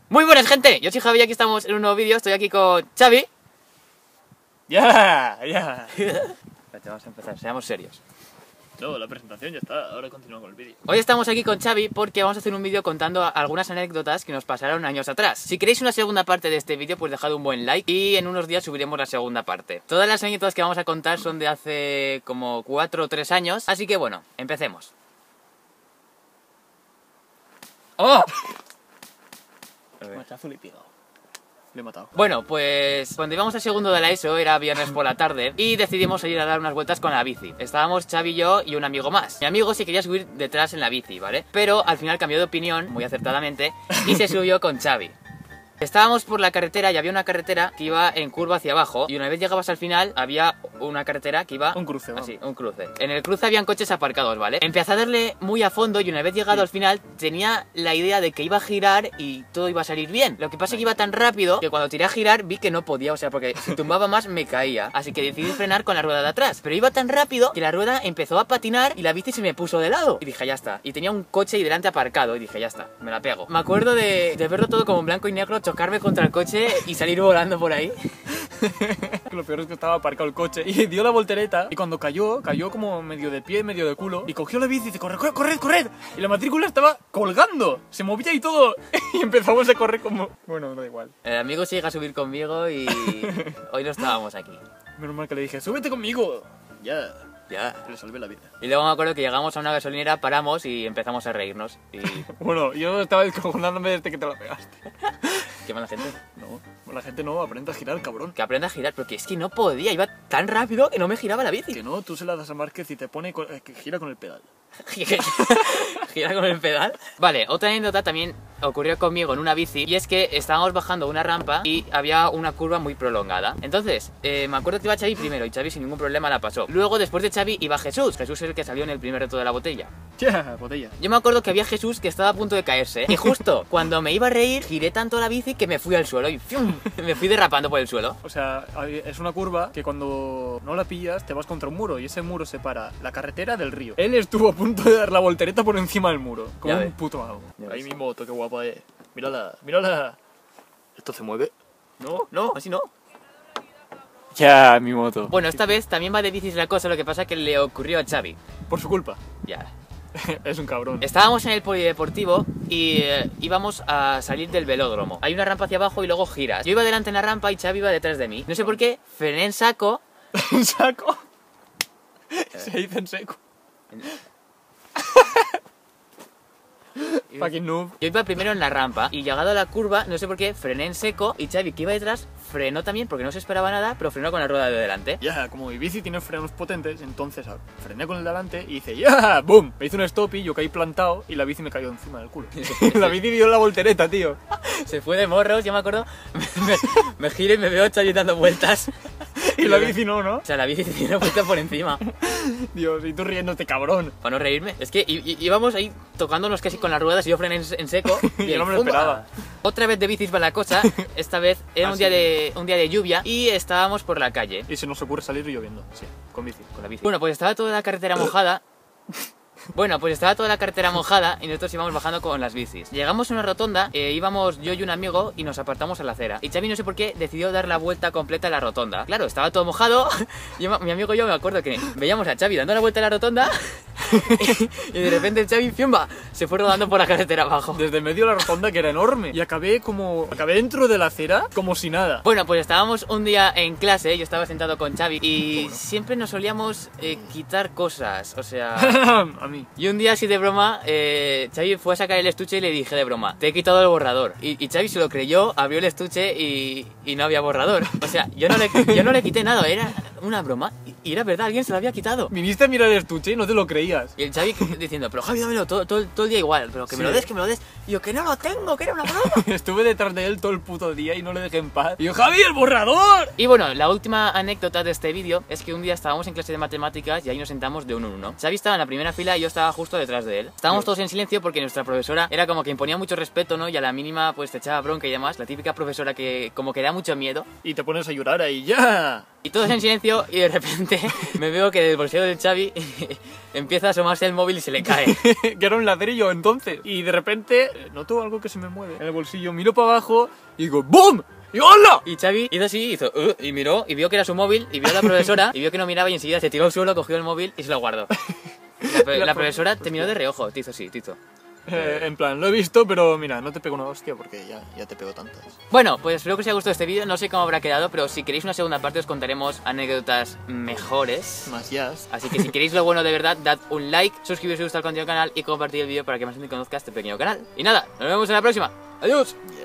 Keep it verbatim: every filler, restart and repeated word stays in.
Muy buenas, gente, yo soy Javi y aquí estamos en un nuevo vídeo. Estoy aquí con Xavi. Ya, ya. Espérate, vamos a empezar, seamos serios. No, la presentación ya está, ahora continúa con el vídeo. Hoy estamos aquí con Xavi porque vamos a hacer un vídeo contando algunas anécdotas que nos pasaron años atrás. Si queréis una segunda parte de este vídeo, pues dejad un buen like y en unos días subiremos la segunda parte. Todas las anécdotas que vamos a contar son de hace como cuatro o tres años, así que bueno, empecemos. ¡Oh! Machazo le he pegado. Le he matado. Bueno, pues cuando íbamos al segundo de la ESO, era viernes por la tarde, y decidimos ir a dar unas vueltas con la bici. Estábamos Xavi y yo y un amigo más. Mi amigo se quería subir detrás en la bici, ¿vale? Pero al final cambió de opinión, muy acertadamente, y se subió con Xavi. Estábamos por la carretera y había una carretera que iba en curva hacia abajo, y una vez llegabas al final había una carretera que iba... Un cruce, vamos. Así, un cruce. En el cruce habían coches aparcados, ¿vale? Empecé a darle muy a fondo y una vez llegado al final tenía la idea de que iba a girar y todo iba a salir bien. Lo que pasa es que iba tan rápido que cuando tiré a girar vi que no podía, o sea, porque si tumbaba más me caía. Así que decidí frenar con la rueda de atrás. Pero iba tan rápido que la rueda empezó a patinar y la bici se me puso de lado. Y dije, ya está. Y tenía un coche ahí delante aparcado y dije, ya está, me la pego. Me acuerdo de, de verlo todo como en blanco y negro, chocarme contra el coche y salir volando por ahí. Lo peor es que estaba aparcado el coche y dio la voltereta y cuando cayó, cayó como medio de pie, medio de culo y cogió la bici y dice, corre, corre, corred, corred. Y la matrícula estaba colgando, se movía y todo y empezamos a correr como... Bueno, da igual. El amigo se llega a subir conmigo y hoy no estábamos aquí. Menos mal que le dije, súbete conmigo. Ya, Ya. le salvé la vida. Y luego me acuerdo que llegamos a una gasolinera, paramos y empezamos a reírnos. Y... Bueno, yo estaba descojonándome desde que te la pegaste. qué mala gente. No, la gente no, aprende a girar, cabrón. Que aprenda a girar, porque es que no podía, iba tan rápido que no me giraba la bici. Que no, tú se la das a Márquez y te pone con- eh, que gira con el pedal. Gira con el pedal. Vale, otra anécdota también ocurrió conmigo en una bici, y es que estábamos bajando una rampa y había una curva muy prolongada. Entonces, eh, me acuerdo que iba Xavi primero y Xavi sin ningún problema la pasó. Luego, después de Xavi, iba Jesús. Jesús es el que salió en el primer reto de la botella. Ya, botella. Yo me acuerdo que había Jesús que estaba a punto de caerse, y justo cuando me iba a reír, giré tanto la bici que me fui al suelo y ¡fium! Me fui derrapando por el suelo. O sea, hay- es una curva que cuando no la pillas te vas contra un muro y ese muro separa la carretera del río. Él estuvo a punto de dar la voltereta por encima del muro, como Ya un ves. puto mago. Ya Ahí ves. mi moto, qué guapa es. Mírala, mírala. ¿Esto se mueve? No, no, así no. Ya, mi moto. Bueno, esta vez también va de bicis la cosa, lo que pasa que le ocurrió a Xavi. Por su culpa. Ya. Es un cabrón. Estábamos en el polideportivo y eh, íbamos a salir del velódromo. Hay una rampa hacia abajo y luego giras. Yo iba delante en la rampa y Xavi iba detrás de mí. No sé por qué, frené en saco. ¿En saco? Se dice en seco. Fucking noob. Yo iba primero en la rampa y llegado a la curva, no sé por qué, frené en seco y Xavi, que iba detrás, frenó también porque no se esperaba nada, pero frenó con la rueda de delante. Ya, como mi bici tiene frenos potentes, entonces ah, frené con el delante y hice ¡ya! ¡Boom! Me hizo un stop y yo caí plantado y la bici me cayó encima del culo. La bici dio la voltereta, tío. Se fue de morros, yo me acuerdo, me, me giro y me veo a Xavi dando vueltas. Y la bici no, ¿no? O sea, la bici tiene una vuelta por encima. Dios, y tú riéndote, cabrón. Para no reírme. Es que í- í- íbamos ahí tocándonos casi con las ruedas y yo frené en, en seco. Y Yo el no me lo ¡pumba! esperaba. Otra vez de bicis va la cosa. Esta vez era Ah, un día, sí. de, un día de lluvia y estábamos por la calle. Y se nos ocurre salir lloviendo, sí, con bici. Con la bici. Bueno, pues estaba toda la carretera mojada. Bueno, pues estaba toda la carretera mojada y nosotros íbamos bajando con las bicis. Llegamos a una rotonda, eh, íbamos yo y un amigo y nos apartamos a la acera. Y Xavi no sé por qué decidió dar la vuelta completa a la rotonda. Claro, estaba todo mojado. Yo, mi amigo y yo me acuerdo que veíamos a Xavi dando la vuelta a la rotonda y, y de repente el Xavi, fiumba, se fue rodando por la carretera abajo. Desde el medio de la rotonda, que era enorme. Y acabé como... Acabé dentro de la acera como si nada. Bueno, pues estábamos un día en clase, yo estaba sentado con Xavi y siempre nos solíamos eh, quitar cosas, o sea... A mí. Y un día así de broma, eh, Xavi fue a sacar el estuche y le dije de broma, te he quitado el borrador. Y, y Xavi se lo creyó, abrió el estuche y, y no había borrador. O sea, yo no, le, yo no le quité nada, era una broma y, y era verdad, alguien se lo había quitado. Viniste a mirar el estuche y no te lo creías. Y el Xavi diciendo, pero Javi, dámelo todo, todo, todo el día igual, pero que me Sí. lo des, que me lo des. Y yo, que no lo tengo, que era una broma. Estuve detrás de él todo el puto día y no le dejé en paz. Y yo, ¡Javi, el borrador! Y bueno, la última anécdota de este vídeo es que un día estábamos en clase de matemáticas y ahí nos sentamos de uno en uno. Xavi estaba en la primera fila y yo estaba justo detrás de él. Estábamos todos en silencio porque nuestra profesora era como que imponía mucho respeto, ¿no? Y a la mínima pues te echaba bronca y demás. La típica profesora que como que da mucho miedo. Y te pones a llorar ahí, ¡ya! Y todos en silencio y de repente repente me veo que del bolsillo del Xavi empieza a asomarse el móvil y se le cae. Que era un ladrillo entonces. Y de repente eh, noto algo que se me mueve en el bolsillo, miro para abajo y digo ¡BOOM! ¡Y hola! Y Xavi hizo así, hizo uh, y miró y vio que era su móvil y vio a la profesora y vio que no miraba y enseguida se tiró al suelo, cogió el móvil y se lo guardó. La, la, la profesora te miró de reojo, te hizo así, te hizo. Eh, en plan, lo he visto, pero mira, no te pego una hostia porque ya, ya te pego tantas. Bueno, pues espero que os haya gustado este vídeo, no sé cómo habrá quedado, pero si queréis una segunda parte os contaremos anécdotas mejores. Más jazz. Así que si queréis lo bueno de verdad, dad un like, suscribiros si os gusta el contenido del canal y compartid el vídeo para que más gente conozca este pequeño canal. Y nada, nos vemos en la próxima. ¡Adiós!